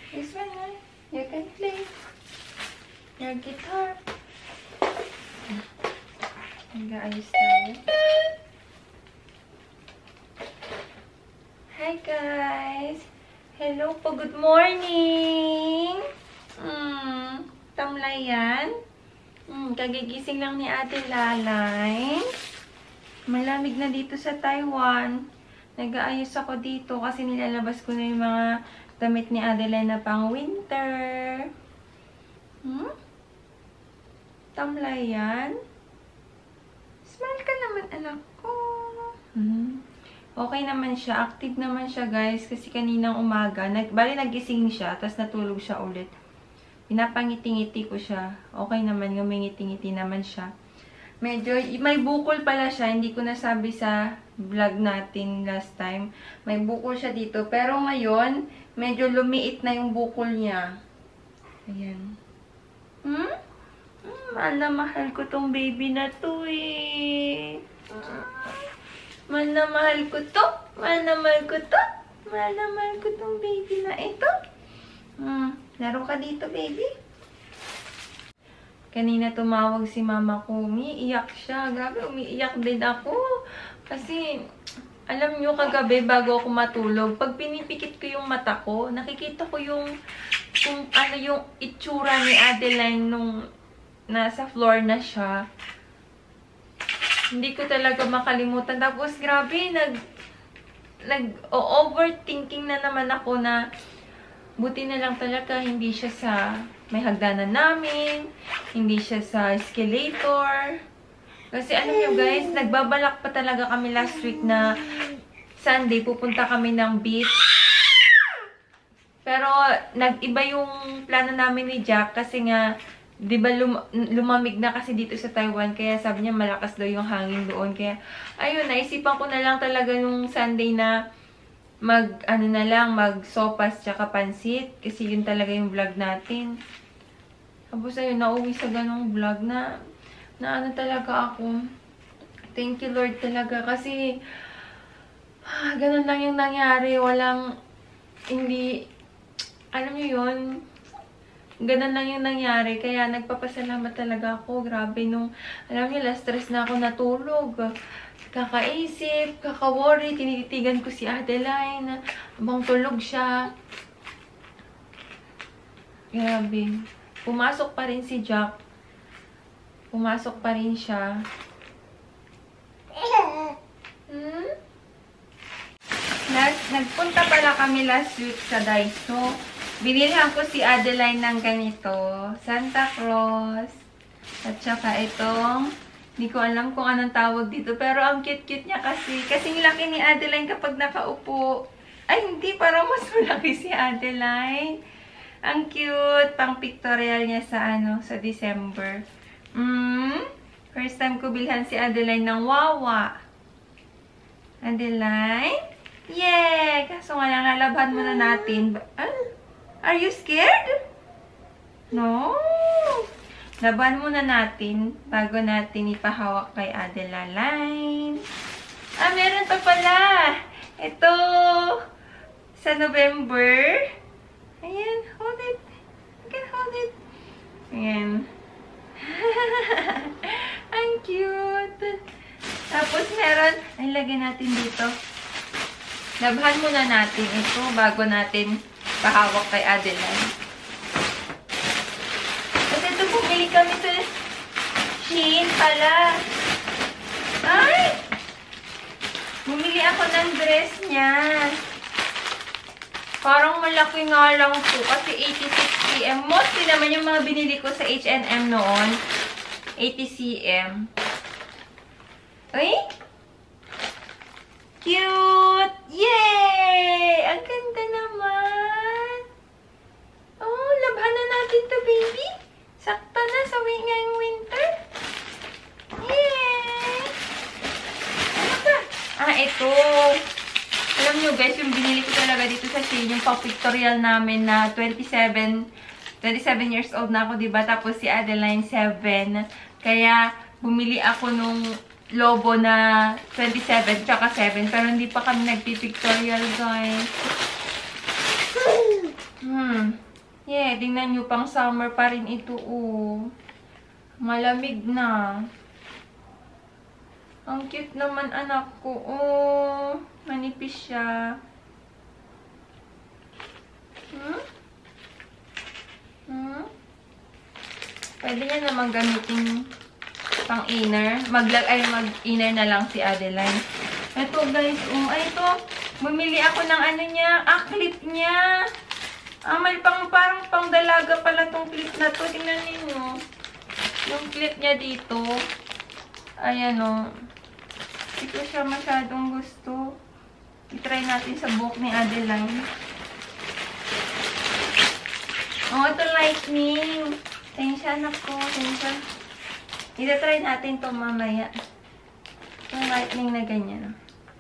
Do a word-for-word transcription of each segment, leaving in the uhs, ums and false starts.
This one, huh? You can play your guitar. Nag-aayos tayo. Hi guys! Hello po, good morning! Hmm, tamlayan. Hmm, kagigising lang ni Ate Lalay. Malamig na dito sa Taiwan. Nag-aayos ako dito kasi nilalabas ko na yung mga damit ni Adeline na pang winter. Hmm? Tamlayan. Smile ka naman, anak ko. Hmm. Okay naman siya. Active naman siya, guys. Kasi kaninang umaga, nag, bali nagising siya, tapos natulog siya ulit. Pinapangiti-ngiti ko siya. Okay naman, ngumingiti-ngiti naman siya. Medyo, may bukol pala siya. Hindi ko nasabi sa vlog natin last time. May bukol siya dito. Pero ngayon, medyo lumiit na yung bukol niya. Ayan. Hmm? Hmm, mahal na mahal ko tong baby na to eh. Mahal na mahal ko to. Mahal na mahal ko to. Mahal na mahal ko tong baby na ito. Hmm, laro ka dito, baby. Kanina tumawag si mama ko. Umiiyak siya. Grabe, umiiyak din ako. Kasi, alam nyo, kagabi bago ako matulog, pag pinipikit ko yung mata ko, nakikita ko yung, kung ano yung itsura ni Adeline nung nasa floor na siya. Hindi ko talaga makalimutan. Tapos, grabe, nag, nag-overthinking na naman ako na buti na lang talaga hindi siya sa may hagdanan namin, hindi siya sa escalator. Kasi alam nyo guys, nagbabalak pa talaga kami last week na Sunday, pupunta kami ng beach. Pero, nag-iba yung plano namin ni Jack kasi nga, di ba lum lumamig na kasi dito sa Taiwan, kaya sabi niya malakas daw yung hangin doon. Kaya, ayun, naisipan ko na lang talaga nung Sunday na mag, ano na lang, mag sopas tsaka pansit. Kasi yun talaga yung vlog natin. Tapos ayun, nauwi sa ganong vlog na, na ano talaga ako. Thank you Lord talaga kasi, ah, ganun lang yung nangyari. Walang, hindi, alam nyo yun, ganun lang yung nangyari. Kaya nagpapasalamat talaga ako. Grabe nung, alam nyo, last stress na ako natulog. Kakaisip, kaka-worry, tinititigan ko si Adeline, habang tulog siya. Grabe. Pumasok pa rin si Jack. Pumasok pa rin siya. Hmm? Nag nagpunta pala kami last week sa Daiso. Binilhan ko si Adeline ng ganito. Santa Claus. At saka itong hindi ko alam kung anong tawag dito. Pero ang cute-cute niya kasi. Kasing laki ni Adeline kapag nakaupo. Ay, hindi. Parang mas malaki si Adeline. Ang cute. Pang pictorial niya sa ano, sa December. Mm, first time ko bilhan si Adeline ng Wawa. Adeline? Yeah! Kaso nga lang, lalaban muna natin. Ah, are you scared? No? Laban muna natin bago natin ipahawak kay Adeline. Ah, meron pa pala. Ito, sa November. Ayan, hold it. You can hold it. Ayan. Ang cute. Tapos meron, ay lagyan natin dito. Labahan muna natin ito bago natin pahawak kay Adeline. Bumili kami sa Shein pala. Ay! Bumili ako ng dress niya. Parang malaki nga lang po kasi eighty-six centimeters. Mostly naman yung mga binili ko sa H and M noon. eighty centimeters. Uy! Cute! Yay! Ang ganda naman. Oh, labhan na natin to, baby. Sakto na sa ngayong winter. Yay! Ano ka? Ah, ito. Alam nyo guys, yung binili ko talaga dito sa Shein, yung pang-pictorial namin na twenty-seven, twenty-seven years old na ako, diba? Tapos si Adeline, seven. Kaya, bumili ako nung lobo na twenty-seven tsaka seven. Pero hindi pa kami nagpipictorial, guys. Hmm. Yeah, tingnan nyo, pang summer pa rin ito, oh. Malamig na. Ang cute naman, anak ko. Oh, manipis siya. Hmm? Hmm? Pwede niya naman gamitin pang inner. Maglag ay mag-inner na lang si Adeline. Ito, guys. Oh, ay, ito. Bumili ako ng ano niya. Ah, clip niya. Ah, may pang, parang pang dalaga pala tong clip na to. Tingnan ninyo. Yung clip niya dito. Ayan, o. Ito siya masyadong gusto. I-try natin sa buhok ni Adeline. Oh, ito lightning. Tensya, anak ko. Tensya. I-try natin to mamaya. Yung lightning na ganyan.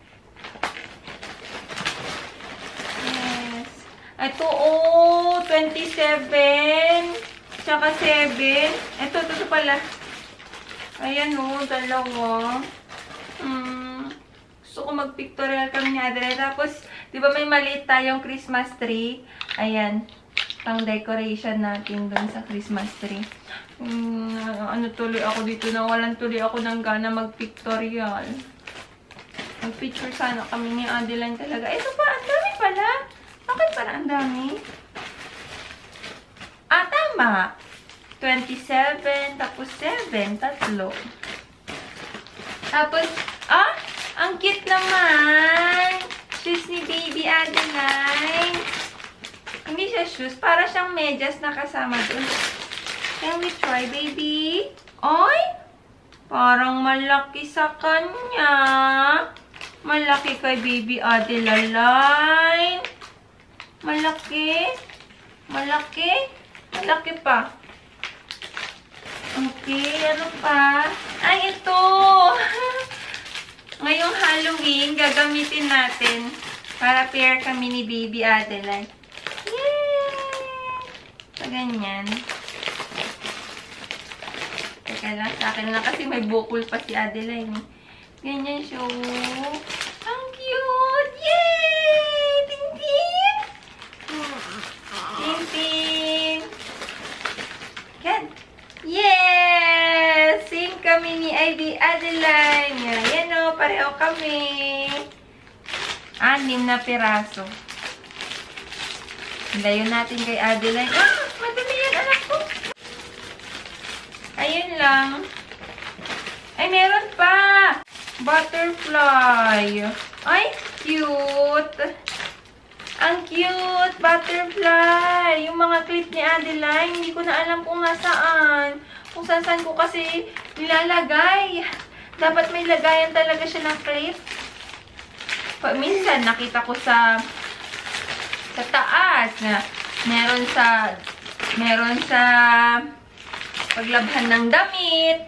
Yes. Ito, oh, twenty-seven. Tsaka seven. Ito, ito, ito pala. Ayan, oh, dalawa. Hmm. Gusto ko mag-pictorial kami ni Adelaide. Tapos, di ba may maliit tayong Christmas tree? Ayan. Pang decoration natin doon sa Christmas tree. Hmm, ano tuloy ako dito na walang tuloy ako ng gana mag-pictorial. Mag-picture sana kami ni Adeline talaga. Ito pa, ang dami pala. Bakit para ang dami? Ah, tama. twenty-seven, tapos seven, tatlo. Tapos, ah, ang cute naman. Shoes ni Baby Adeline. Hindi siya shoes. Para siyang medyas na kasama doon. Can we try, baby? Oy! Parang malaki sa kanya. Malaki kay Baby Adeline. Malaki. Malaki. Malaki pa. Okay, ano pa? Ay, ito! Ngayong Halloween, gagamitin natin para pair kami ni Baby Adeline. Yay! So, ganyan. Teka lang, sa akin lang kasi may bukol pa si Adeline. Ganyan siya. Ang cute! Yay! Tintin! Tintin! Yan! Yes! Same kami ni Baby Adeline. Yan o, pareho kami. Anim na piraso. Layo natin kay Adeline. Ah! Madami yan, anak ko! Ayun lang. Ay, meron pa! Butterfly. Ay, cute! Ang cute! Butterfly! Yung mga clip ni Adeline, hindi ko na alam kung nasaan. Kung saan-saan ko kasi nilalagay. Dapat may lagayan talaga siya ng clip. Minsan, nakita ko sa sa taas na meron sa meron sa paglabhan ng damit.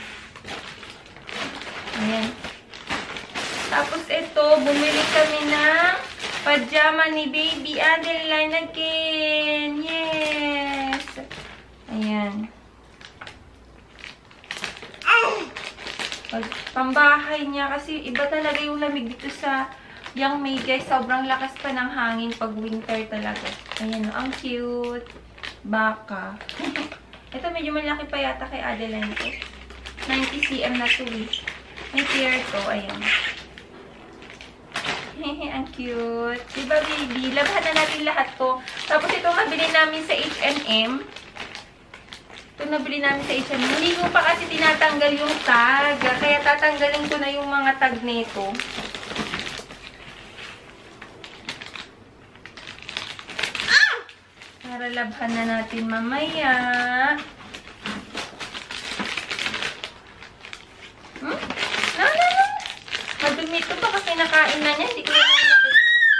Ayan. Tapos ito, bumili kami ng pajama ni Baby Adeline again. Yes! Ayan. Pag, pambahay niya kasi iba talaga yung lamig dito sa Yang May, guys. Sobrang lakas pa ng hangin pag winter talaga. Ayan, ang cute. Baka. Ito medyo malaki pa yata kay Adeline ko. ninety centimeters na to eh. May pair to. Ayan. Hehe, ang cute. Diba, baby? Labhan na natin lahat to. Tapos ito nabili namin sa H and M. Ito nabili namin sa H and M. Hindi ko pa kasi tinatanggal yung tag. Kaya tatanggalin ko na yung mga tag nito. Ah! Para labhan na natin mamaya. Hmm? No, no, no. Madumi ito pa kasi nakain na niya. Hindi ko na nakita.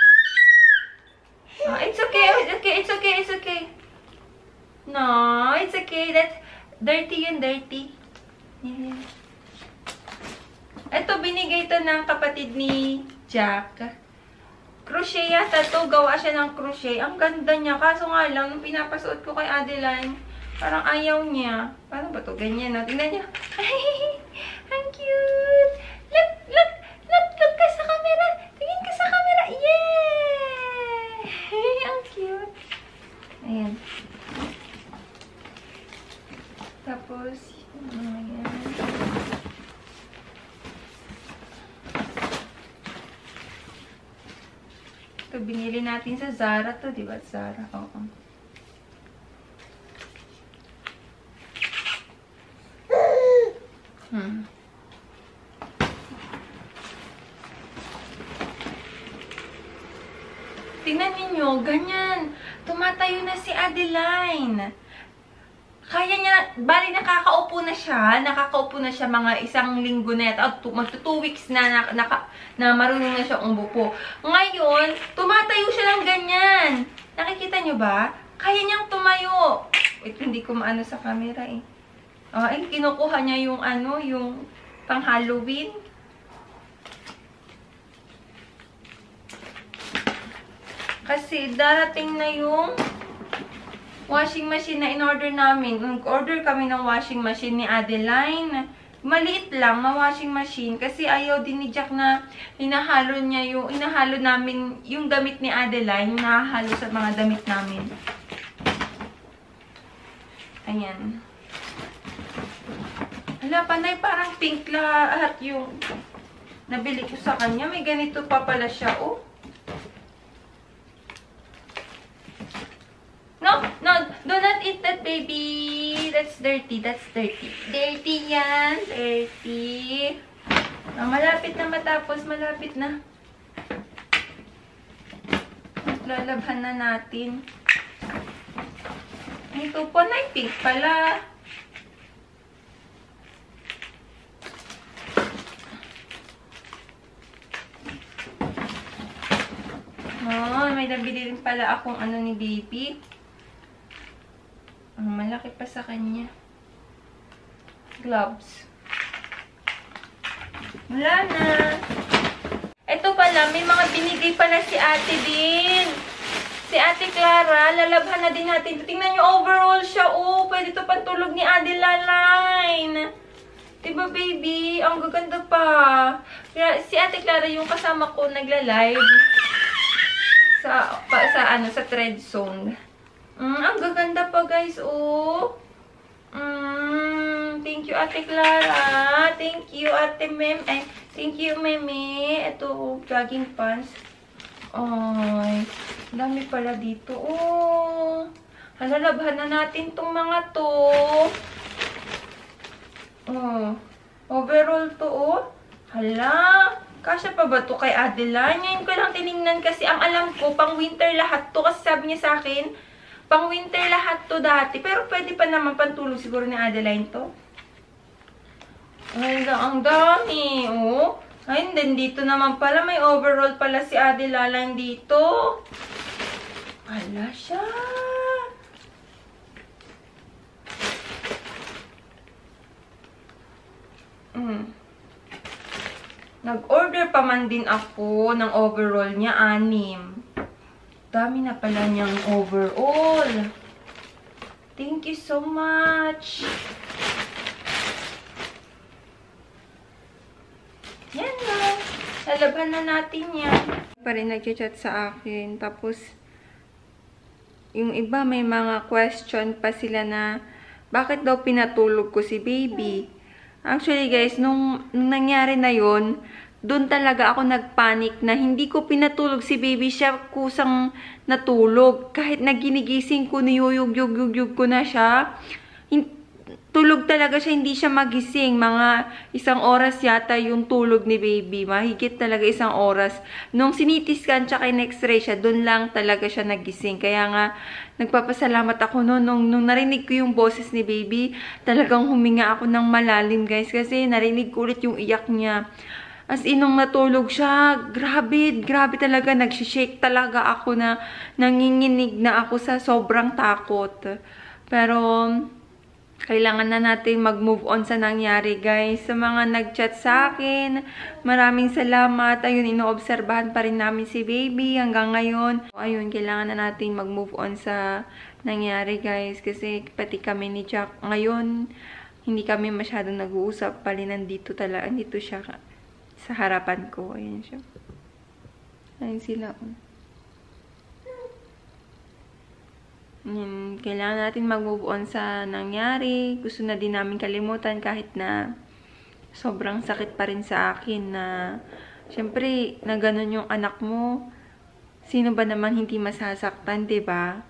Oh, it's okay. It's okay. It's okay. It's okay. No, it's okay. That's dirty yun. Dirty. Yeah. Ito, binigay ito ng kapatid ni Jack. Crochet yata to. Gawa siya ng crochet. Ang ganda niya. Kaso nga lang, nung pinapasuot ko kay Adeline, parang ayaw niya. Paano ba to? Ganyan, no? Tingnan niya. Ay, ang cute. Look, look, look, look ka sa camera. Tingin ka sa camera. Yay! Ang cute. Ayan. Tapos, ayan. Ito, binili natin sa Zara to, di ba? Zara, oo. Hmm. Tingnan ninyo, ganyan. Tumatayo na si Adeline. Kaya niya, bali nakakaupo na siya. Nakakaupo na siya mga isang linggo na ito. Magto two weeks na, na, na, na marunong na siya umupo. Ngayon, tumatayo siya ng ganyan. Nakikita nyo ba? Kaya niyang tumayo. Wait, hindi ko maano sa camera eh. Oh, eh, kinukuha niya yung ano, yung pang Halloween. Kasi darating na yung washing machine na in-order namin. Nag-order kami ng washing machine ni Adeline. Maliit lang na washing machine kasi ayaw din ni Jack na hinahalo niya yung, hinahalo namin yung damit ni Adeline, yung nahahalo sa mga damit namin. Ayan. Hala, panay parang pink lahat yung nabili ko sa kanya. May ganito pa pala siya, oh. No, no, do not eat that, baby. That's dirty, that's dirty. Dirty yan, dirty. Oh, malapit na matapos, malapit na. Lalabhan na natin. Ito po na pink pala. Oh, may nabili rin pala akong ano ni baby. Ang malaki pa sa kanya. Gloves. Wala na. Ito pala, may mga binigay pala si ate din. Si Ate Clara, lalabhan na din natin. Tingnan nyo, overall siya. Oh, pwede ito pantulog ni Adeline. Diba, baby? Ang gaganda pa. Kaya, si Ate Clara, yung kasama ko, nagla-live sa, pa, sa, ano, sa thread zone. Mm, ang gaganda pa, guys. Oh. Mm, thank you, Ate Clara. Thank you, Ate Mem. Ay, thank you, Meme. Ito, jogging pants. Ay, dami pala dito. Oh, halalabhan na natin tong mga to. Oh, overall to, oh. Hala, kasya pa ba to kay Adeline? Ngayon ko lang tinignan kasi ang alam ko, pang winter lahat to. Kasi sabi niya sa akin, pang winter lahat to dati. Pero pwede pa naman pantulog siguro ni Adeline to. Ay, ang dami, oh. Ay, then dito naman pala, may overall pala si Adeline dito. Wala siya. Mm. Nag-order pa man din ako ng overall niya, anim. Dami na pala niyang overall. Thank you so much. Yan na. Lalabhan na natin yan. Pa rin nag-chat sa akin. Tapos, yung iba may mga question pa sila na bakit daw pinatulog ko si baby. Actually guys, nung, nung nangyari na yon, doon talaga ako nagpanic na hindi ko pinatulog si baby, siya kusang natulog. Kahit naginigising ko, niyuyug-yug-yug ko na siya. Tulog talaga siya, hindi siya magising. Mga isang oras yata yung tulog ni baby. Mahigit talaga isang oras. Nung sinitiskan tsaka in-x-ray siya, dun lang talaga siya nagising. Kaya nga, nagpapasalamat ako noon. Nung, nung narinig ko yung boses ni baby, talagang huminga ako ng malalim, guys. Kasi narinig ko ulit yung iyak niya. As in, nung natulog siya, grabe, grabe talaga. Nagsishake talaga ako na nanginginig na ako sa sobrang takot. Pero kailangan na natin mag-move on sa nangyari, guys. Sa mga nag-chat sa akin, maraming salamat. Ayun, inoobserbahan pa rin namin si baby hanggang ngayon. Ayun, kailangan na natin mag-move on sa nangyari, guys. Kasi pati kami ni Jack, ngayon, hindi kami masyadong nag-uusap. Pali nandito talaga, nandito siya sa harapan ko. Ayun siya. Ayun sila. Hmm, kailangan natin mag-move on sa nangyari. Gusto na din namin kalimutan kahit na sobrang sakit pa rin sa akin na syempre na ganun yung anak mo. Sino ba naman hindi masasaktan, 'di ba?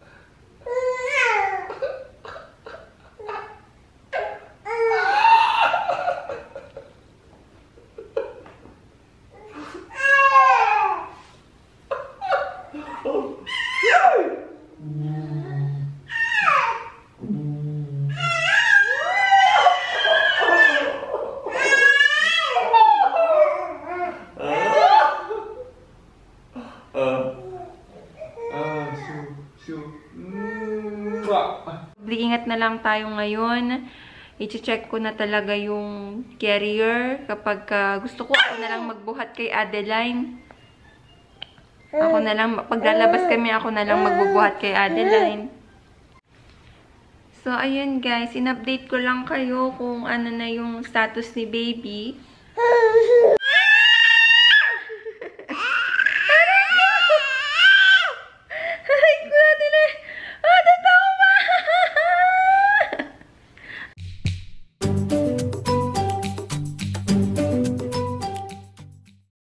Ingat na lang tayo ngayon. I-check ko na talaga yung carrier. Kapag uh, gusto ko, ako na lang magbuhat kay Adeline. Ako na lang, paglalabas kami, ako na lang magbubuhat kay Adeline. So, ayun guys, in-update ko lang kayo kung ano na yung status ni baby.